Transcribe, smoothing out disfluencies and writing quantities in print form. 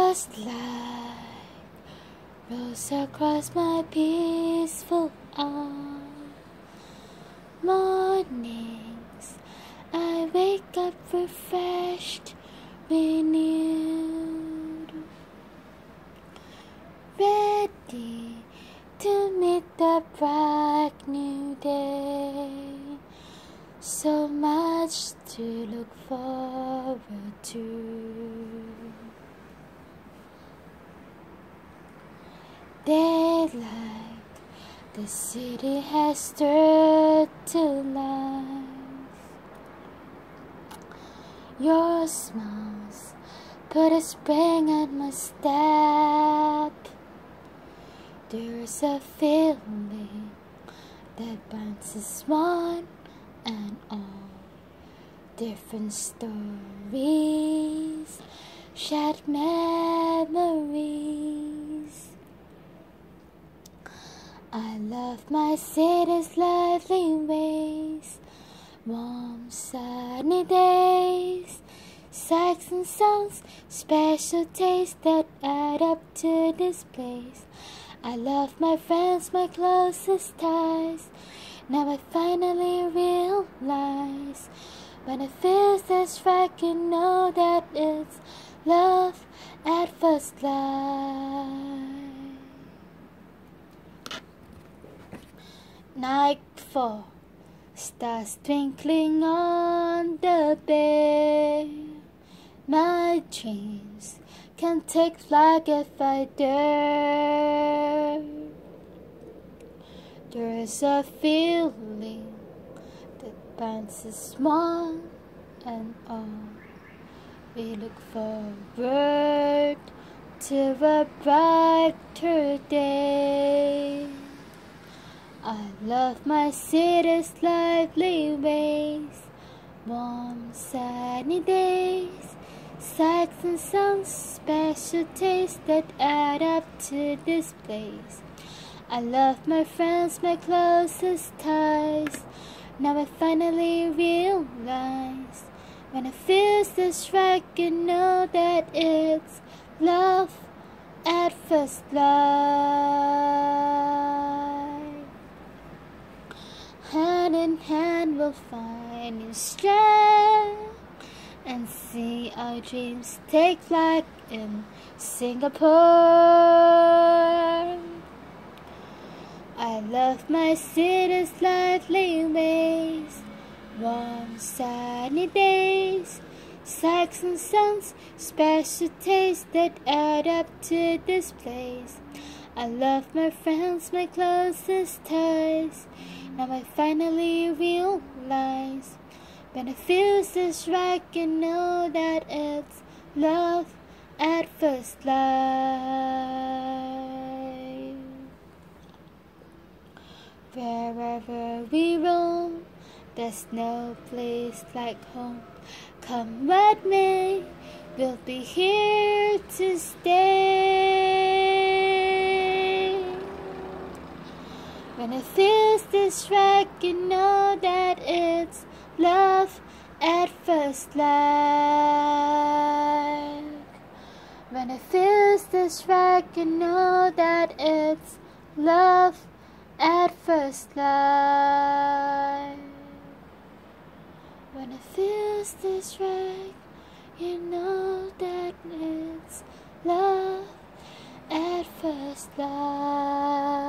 first light rolls across my peaceful arm. Mornings, I wake up refreshed, renewed, ready to meet the bright new day. So much to look forward to. Daylight, the city has stirred to life. Your smiles put a spring in my step. There's a feeling that binds us one and all. Different stories, shared memories. I love my city's lively ways. Warm sunny days, sights and sounds, special tastes that add up to this place. I love my friends, my closest ties. Now I finally realize, when it feels this right, you know that it's love at first sight. Nightfall, stars twinkling on the bay. My dreams can take flight if I dare. There's a feeling that binds us one and all. We look forward to a brighter day. I love my city's lively ways. Warm sunny days, sights and sounds, special tastes that add up to this place. I love my friends, my closest ties. Now I finally realize, when it feels this right, you know that it's love at first sight. Hand in hand we'll find new strength and see our dreams take flight in Singapore. I love my city's lively ways. Warm sunny days, sights and sounds, special tastes that add up to this place. I love my friends, my closest ties. Now I finally realize, when it feels this right, you know that it's love at first sight. Wherever we roam, there's no place like home. Come what may, we'll be here to stay. When it feels this right, you know that it's love at first sight. When it feels this right, you know that it's love at first sight. When it feels this right, you know that it's love at first sight.